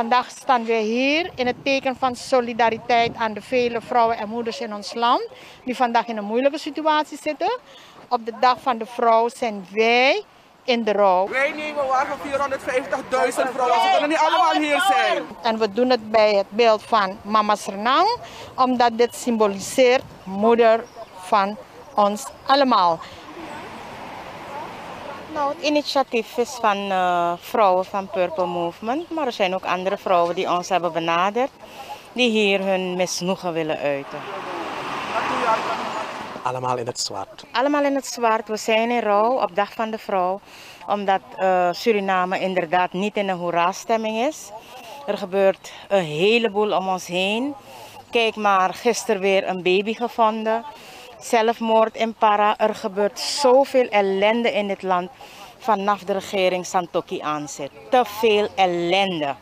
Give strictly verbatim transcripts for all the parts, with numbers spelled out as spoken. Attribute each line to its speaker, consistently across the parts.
Speaker 1: Vandaag staan we hier in het teken van solidariteit aan de vele vrouwen en moeders in ons land die vandaag in een moeilijke situatie zitten. Op de dag van de vrouw zijn wij in de rouw.
Speaker 2: Wij nemen waar van vierhonderdvijftigduizend vrouwen. Ze kunnen niet allemaal hier zijn.
Speaker 1: En we doen het bij het beeld van Mama Sernang, omdat dit symboliseert moeder van ons allemaal.
Speaker 3: Nou, het initiatief is van uh, vrouwen van Purple Movement, maar er zijn ook andere vrouwen die ons hebben benaderd, die hier hun misnoegen willen uiten.
Speaker 4: Allemaal in het zwart.
Speaker 3: Allemaal in het zwart. We zijn in rouw op Dag van de Vrouw, omdat uh, Suriname inderdaad niet in een hoera-stemming is. Er gebeurt een heleboel om ons heen. Kijk maar, gisteren weer een baby gevonden. Zelfmoord in Para. Er gebeurt zoveel ellende in dit land vanaf de regering Santokki aanzet. Te veel ellende.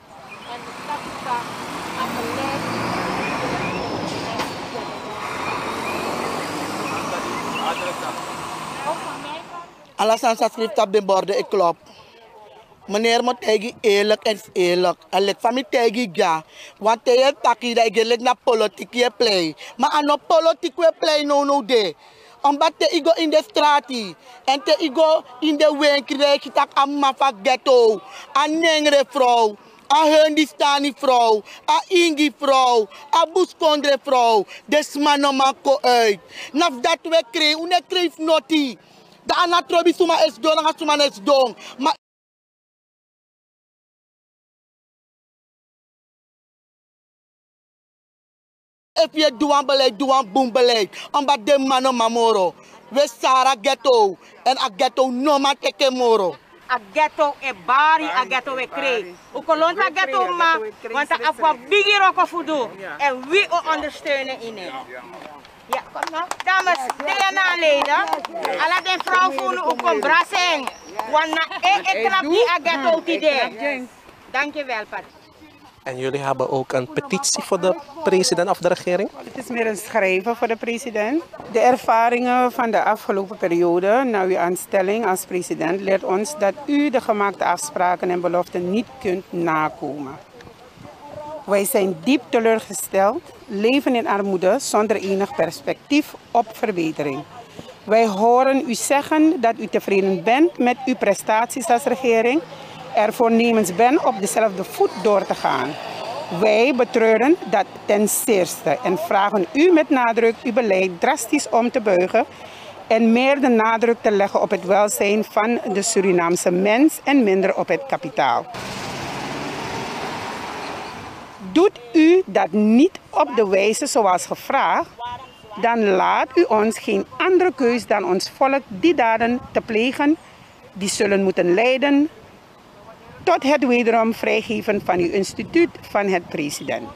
Speaker 5: Alasan sa schrift op de borden, ik klop. Meneer moet tegen eerlijk en eerlijk. En ik van mij tegen ja. Want hij takkie dat ik naar politieke play. Maar aan een politieke play no no de. Omdat hij go in de straat en hij go in de winkel je tak aan mafa ghetto. Aan nengere vrouw. Aan Hindistani vrouw. Aan Ingi vrouw. Aan Buskondre vrouw. Des man mako uit. Naf dat we krijgen. Une krijgt noti. Da anatrobi suma es don. Nga suma es don. Maar if je doet beleid, doe een boom beleid. Omdat de mannen mamoro. We Sara ghetto. En a ghetto no man teke moro.
Speaker 3: A ghetto e bari, a ghetto e kree. U kolonta ghetto ma, want a afwa bigi roko fudu. En wie u ondersteunen in het. Ja, kom nou. Dames, D N A-leden. Alla den vrouw voelen u kom brassing. Want na e e trap die a ghetto tide. Dankjewel, Pat.
Speaker 4: En jullie hebben ook een petitie voor de president of de regering?
Speaker 6: Het is meer een schrijven voor de president. De ervaringen van de afgelopen periode na uw aanstelling als president leert ons dat u de gemaakte afspraken en beloften niet kunt nakomen. Wij zijn diep teleurgesteld, leven in armoede zonder enig perspectief op verbetering. Wij horen u zeggen dat u tevreden bent met uw prestaties als regering, er voornemens bent op dezelfde voet door te gaan. Wij betreuren dat ten zeerste en vragen u met nadruk uw beleid drastisch om te buigen en meer de nadruk te leggen op het welzijn van de Surinaamse mens en minder op het kapitaal. Doet u dat niet op de wijze zoals gevraagd, dan laat u ons geen andere keus dan ons volk die daden te plegen, die zullen moeten leiden tot het wederom vrijgeven van uw instituut van het president.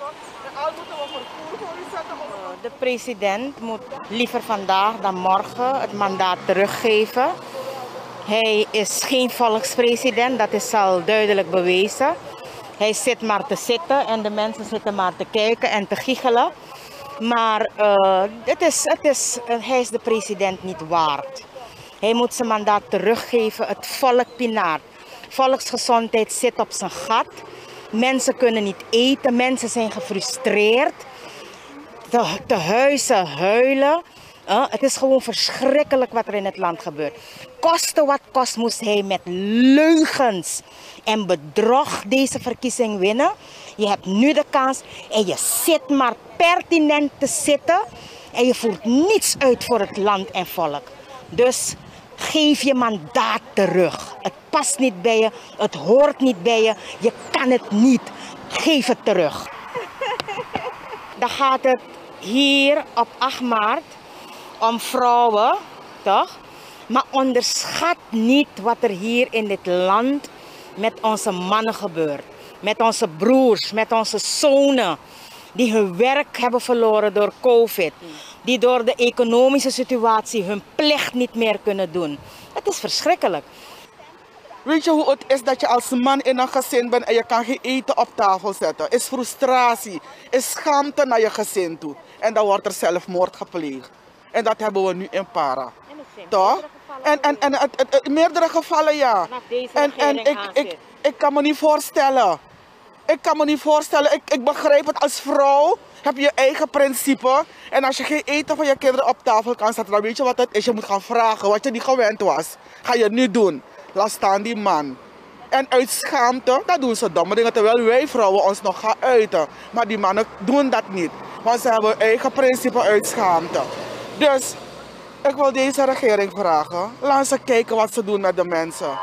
Speaker 3: De president moet liever vandaag dan morgen het mandaat teruggeven. Hij is geen volkspresident, dat is al duidelijk bewezen. Hij zit maar te zitten en de mensen zitten maar te kijken en te giechelen. Maar uh, het is, het is, uh, hij is de president niet waard. Hij moet zijn mandaat teruggeven, het volk pinaart. Volksgezondheid zit op zijn gat. Mensen kunnen niet eten, mensen zijn gefrustreerd. De, de huizen huilen. Uh, het is gewoon verschrikkelijk wat er in het land gebeurt. Koste wat kost moest hij met leugens en bedrog deze verkiezing winnen. Je hebt nu de kans en je zit maar pertinent te zitten. En je voert niets uit voor het land en volk. Dus geef je mandaat terug. Het past niet bij je, het hoort niet bij je, je kan het niet. Geef het terug. Dan gaat het hier op acht maart om vrouwen, toch? Maar onderschat niet wat er hier in dit land met onze mannen gebeurt. Met onze broers, met onze zonen. Die hun werk hebben verloren door COVID. Die door de economische situatie hun plicht niet meer kunnen doen. Het is verschrikkelijk.
Speaker 2: Weet je hoe het is dat je als man in een gezin bent en je kan geen eten op tafel zetten? Is frustratie, is schaamte naar je gezin toe. En dan wordt er zelfmoord gepleegd. En dat hebben we nu in Para. Toch? En, en, en het, het, het, meerdere gevallen, ja. En, en ik, ik, ik kan me niet voorstellen Ik kan me niet voorstellen, ik, ik begrijp het als vrouw. Heb je je eigen principe. En als je geen eten van je kinderen op tafel kan zetten, dan weet je wat het is. Je moet gaan vragen wat je niet gewend was. Ga je nu doen. Laat staan die man. En uit schaamte, dat doen ze domme dingen. Terwijl wij vrouwen ons nog gaan uiten. Maar die mannen doen dat niet. Want ze hebben hun eigen principe uit schaamte. Dus ik wil deze regering vragen. Laat ze kijken wat ze doen met de mensen.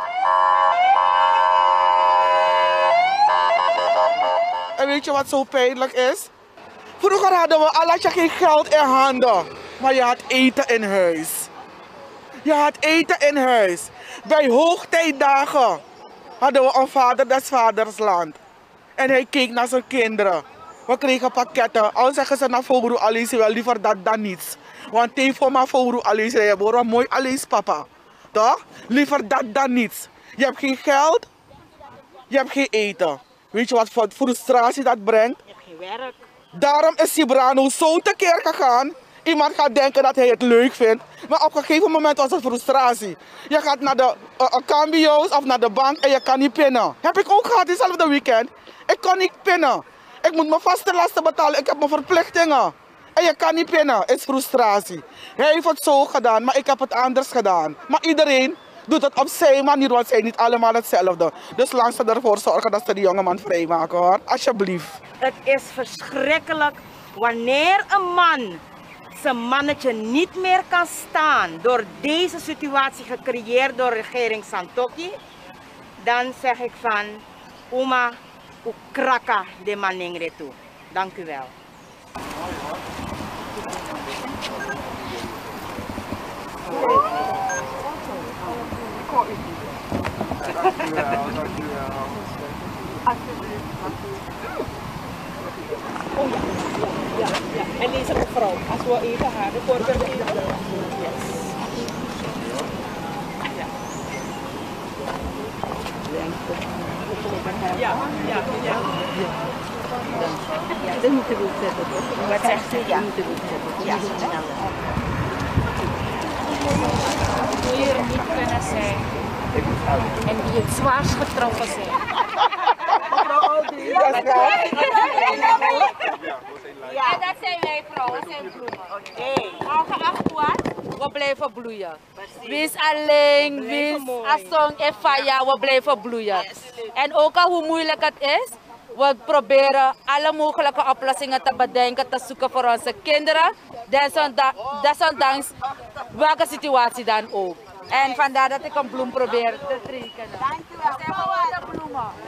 Speaker 2: En weet je wat zo pijnlijk is? Vroeger hadden we al had je geen geld in handen, maar je had eten in huis. Je had eten in huis. Bij hoogtijdagen hadden we een vader des vaders land. En hij keek naar zijn kinderen. We kregen pakketten. Al zeggen ze naar Fouru Alice wel liever dat dan niets. Want hij voor mijn Fouru Alice, je wordt mooi Alice papa. Toch? Liever dat dan niets. Je hebt geen geld, je hebt geen eten. Weet je wat voor frustratie dat brengt?
Speaker 3: Je hebt geen werk.
Speaker 2: Daarom is Cibrano zo tekeer gegaan. Iemand gaat denken dat hij het leuk vindt. Maar op een gegeven moment was het frustratie. Je gaat naar de uh, cambio's of naar de bank en je kan niet pinnen. Heb ik ook gehad diezelfde weekend. Ik kon niet pinnen. Ik moet mijn vaste lasten betalen. Ik heb mijn verplichtingen. En je kan niet pinnen. Is frustratie. Hij heeft het zo gedaan, maar ik heb het anders gedaan. Maar iedereen doet het op zijn manier, want zij niet allemaal hetzelfde. Dus laat ze ervoor zorgen dat ze die jongeman vrijmaken, hoor. Alsjeblieft.
Speaker 3: Het is verschrikkelijk wanneer een man zijn mannetje niet meer kan staan door deze situatie gecreëerd door regering Santokki. Dan zeg ik van, Uma, ukraka de maningre toe. Dank u wel.
Speaker 7: Oh ja, ja, ja. En deze mevrouw, als we even haar de voorbeeld even. Yes. Ja. Ja, ja, ja.
Speaker 8: Ja, dat moeten we zetten.
Speaker 3: Wat zegt u? Ja.
Speaker 8: Dat moeten we zetten.
Speaker 3: Ja. Die er niet kunnen zijn en die het zwaarst getroffen zijn.
Speaker 9: Ja, dat zijn wij vrouwen, dat zijn bloemen.
Speaker 3: Oké.
Speaker 9: Ongeacht wat, we blijven bloeien. Wees alleen, wees asong en faya, we blijven bloeien. En ook al hoe moeilijk het is, we proberen alle mogelijke oplossingen te bedenken, te zoeken voor onze kinderen. Desondanks welke situatie dan ook. En vandaar dat ik een bloem probeer te drinken.
Speaker 3: Dank u wel.
Speaker 9: Dat zijn gewoon de bloemen.